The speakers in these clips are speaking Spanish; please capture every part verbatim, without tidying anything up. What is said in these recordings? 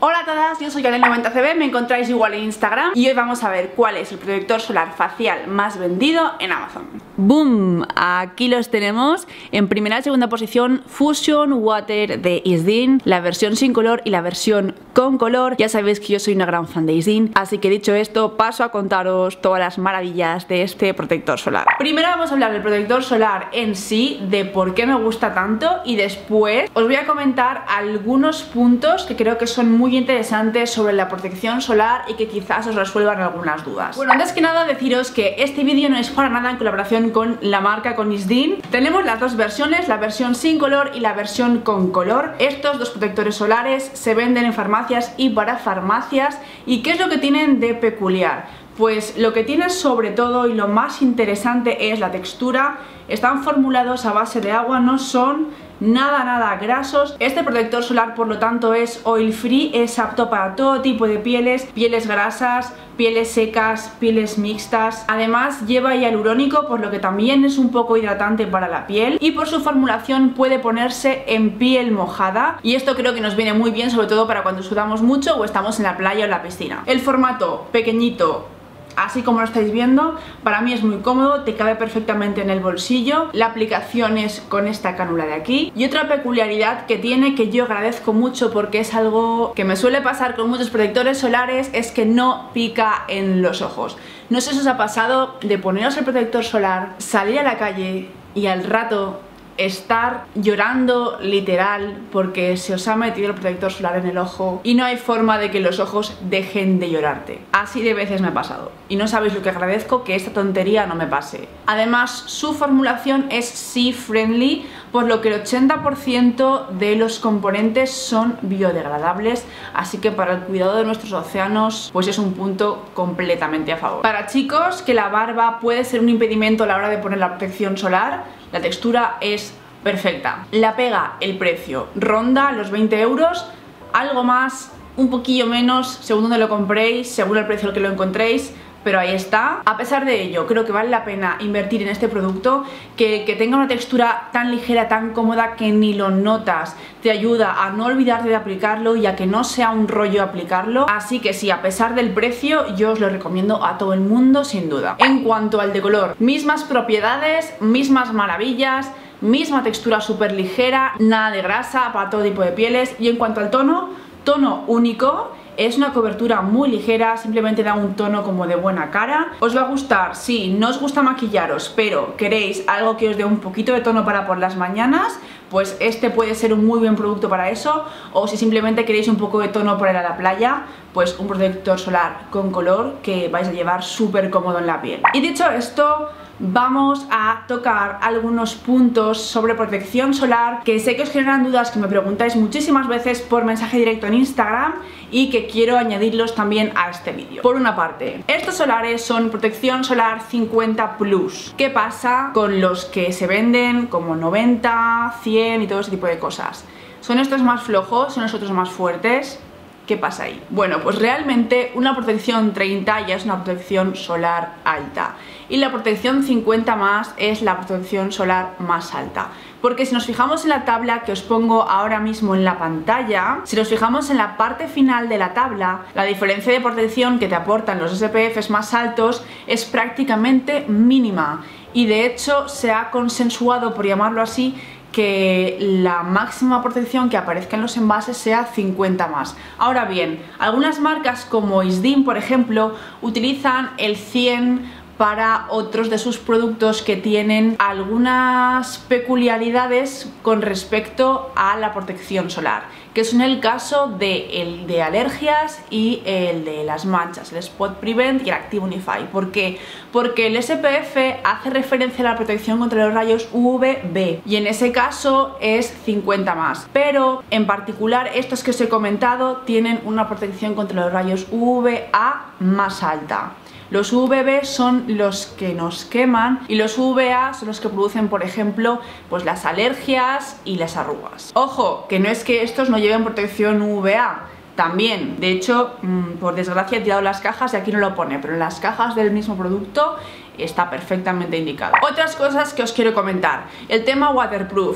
Hola a todas, yo soy Yanel noventa C B, me encontráis igual en Instagram y hoy vamos a ver cuál es el protector solar facial más vendido en Amazon. ¡Boom! Aquí los tenemos. En primera y segunda posición, Fusion Water de Isdin, la versión sin color y la versión con color. Ya sabéis que yo soy una gran fan de Isdin, así que dicho esto, paso a contaros todas las maravillas de este protector solar. Primero vamos a hablar del protector solar en sí, de por qué me gusta tanto, y después os voy a comentar algunos puntos que creo que son muy interesantes sobre la protección solar y que quizás os resuelvan algunas dudas. Bueno, antes que nada deciros que este vídeo no es para nada en colaboración con la marca, con Isdin. Tenemos las dos versiones, la versión sin color y la versión con color. Estos dos protectores solares se venden en farmacias y para farmacias. ¿Y qué es lo que tienen de peculiar? Pues lo que tiene sobre todo y lo más interesante es la textura. Están formulados a base de agua, no son nada nada grasos. Este protector solar por lo tanto es oil free, es apto para todo tipo de pieles, pieles grasas, pieles secas, pieles mixtas. Además lleva hialurónico, por lo que también es un poco hidratante para la piel, y por su formulación puede ponerse en piel mojada, y esto creo que nos viene muy bien, sobre todo para cuando sudamos mucho o estamos en la playa o en la piscina. El formato pequeñito, así como lo estáis viendo, para mí es muy cómodo, te cabe perfectamente en el bolsillo. La aplicación es con esta cánula de aquí. Y otra peculiaridad que tiene, que yo agradezco mucho porque es algo que me suele pasar con muchos protectores solares, es que no pica en los ojos. No sé si os ha pasado de poneros el protector solar, salir a la calle y al rato estar llorando literal porque se os ha metido el protector solar en el ojo y no hay forma de que los ojos dejen de llorarte. Así de veces me ha pasado y no sabéis lo que agradezco que esta tontería no me pase. Además, su formulación es sea friendly, por lo que el ochenta por ciento de los componentes son biodegradables, así que para el cuidado de nuestros océanos pues es un punto completamente a favor. Para chicos que la barba puede ser un impedimento a la hora de poner la protección solar, la textura es perfecta. La pega, el precio, ronda los veinte euros, algo más, un poquillo menos, según donde lo compréis, según el precio al que lo encontréis, pero ahí está. A pesar de ello, creo que vale la pena invertir en este producto, que, que tenga una textura tan ligera, tan cómoda que ni lo notas. Te ayuda a no olvidarte de aplicarlo y a que no sea un rollo aplicarlo. Así que sí, a pesar del precio, yo os lo recomiendo a todo el mundo sin duda. En cuanto al de color, mismas propiedades, mismas maravillas, misma textura súper ligera, nada de grasa para todo tipo de pieles. Y en cuanto al tono, tono único. Es una cobertura muy ligera, simplemente da un tono como de buena cara. Os va a gustar si no os gusta maquillaros, pero queréis algo que os dé un poquito de tono para por las mañanas, pues este puede ser un muy buen producto para eso. O si simplemente queréis un poco de tono para ir a la playa, pues un protector solar con color que vais a llevar súper cómodo en la piel. Y dicho esto, vamos a tocar algunos puntos sobre protección solar que sé que os generan dudas, que me preguntáis muchísimas veces por mensaje directo en Instagram y que quiero añadirlos también a este vídeo. Por una parte, estos solares son protección solar cincuenta plus. ¿Qué pasa con los que se venden como noventa, cien y todo ese tipo de cosas? ¿Son estos más flojos? ¿Son los otros más fuertes? ¿Qué pasa ahí? Bueno, pues realmente una protección treinta ya es una protección solar alta y la protección cincuenta más es la protección solar más alta. Porque si nos fijamos en la tabla que os pongo ahora mismo en la pantalla, si nos fijamos en la parte final de la tabla, la diferencia de protección que te aportan los S P Fs más altos es prácticamente mínima, y de hecho se ha consensuado, por llamarlo así, que la máxima protección que aparezca en los envases sea cincuenta más. Ahora bien, algunas marcas como Isdin, por ejemplo, utilizan el cien para otros de sus productos que tienen algunas peculiaridades con respecto a la protección solar, que son el caso de el de alergias y el de las manchas, el Spot Prevent y el Active Unify. ¿Por qué? Porque el S P F hace referencia a la protección contra los rayos U V B y en ese caso es cincuenta más, pero en particular estos que os he comentado tienen una protección contra los rayos U V A más alta. Los U V B son los que nos queman y los U V A son los que producen, por ejemplo, pues las alergias y las arrugas. Ojo, que no es que estos no lleven protección U V A, también, de hecho, mmm, por desgracia he tirado las cajas y aquí no lo pone, pero en las cajas del mismo producto está perfectamente indicado. Otras cosas que os quiero comentar, el tema waterproof,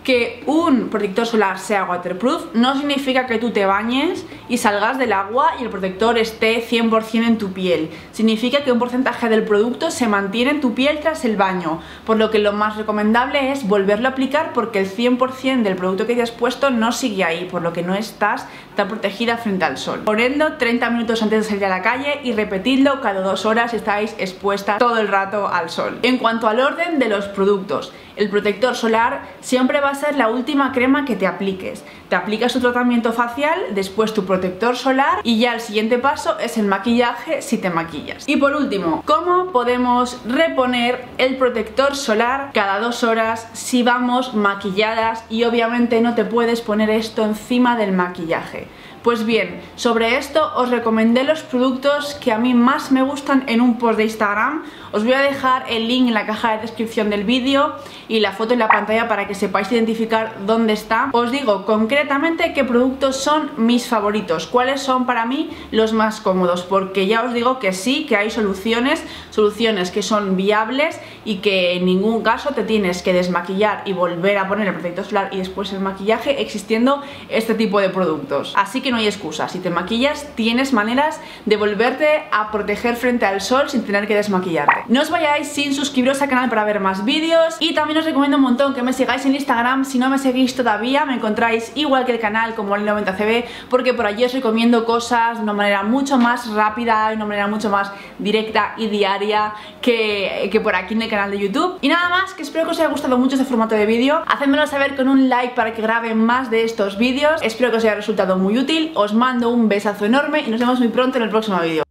que un protector solar sea waterproof no significa que tú te bañes y salgas del agua y el protector esté cien por cien en tu piel. Significa que un porcentaje del producto se mantiene en tu piel tras el baño, por lo que lo más recomendable es volverlo a aplicar porque el cien por cien del producto que te has puesto no sigue ahí, por lo que no estás tan protegida frente al sol. Ponedlo treinta minutos antes de salir a la calle y repetidlo cada dos horas si estáis expuestas todo el rato al sol. En cuanto al orden de los productos, el protector solar siempre va a ser la última crema que te apliques. Te aplicas tu tratamiento facial, después tu protector solar y ya el siguiente paso es el maquillaje si te maquillas. Y por último, ¿cómo podemos reponer el protector solar cada dos horas si vamos maquilladas y obviamente no te puedes poner esto encima del maquillaje? Pues bien, sobre esto os recomendé los productos que a mí más me gustan en un post de Instagram. Os voy a dejar el link en la caja de descripción del vídeo y la foto en la pantalla para que sepáis identificar dónde está. Os digo concretamente qué productos son mis favoritos, cuáles son para mí los más cómodos, porque ya os digo que sí, que hay soluciones, soluciones que son viables y que en ningún caso te tienes que desmaquillar y volver a poner el protector solar y después el maquillaje existiendo este tipo de productos. Así que no hay excusa, si te maquillas tienes maneras de volverte a proteger frente al sol sin tener que desmaquillarte. No os vayáis sin suscribiros al canal para ver más vídeos y también os recomiendo un montón que me sigáis en Instagram. Si no me seguís todavía me encontráis igual que el canal como L noventa C B, porque por allí os recomiendo cosas de una manera mucho más rápida, de una manera mucho más directa y diaria que, que por aquí en el canal de YouTube. Y nada más, que espero que os haya gustado mucho este formato de vídeo. Hacedmelo saber con un like para que grabe más de estos vídeos. Espero que os haya resultado muy útil. Os mando un besazo enorme y nos vemos muy pronto en el próximo vídeo.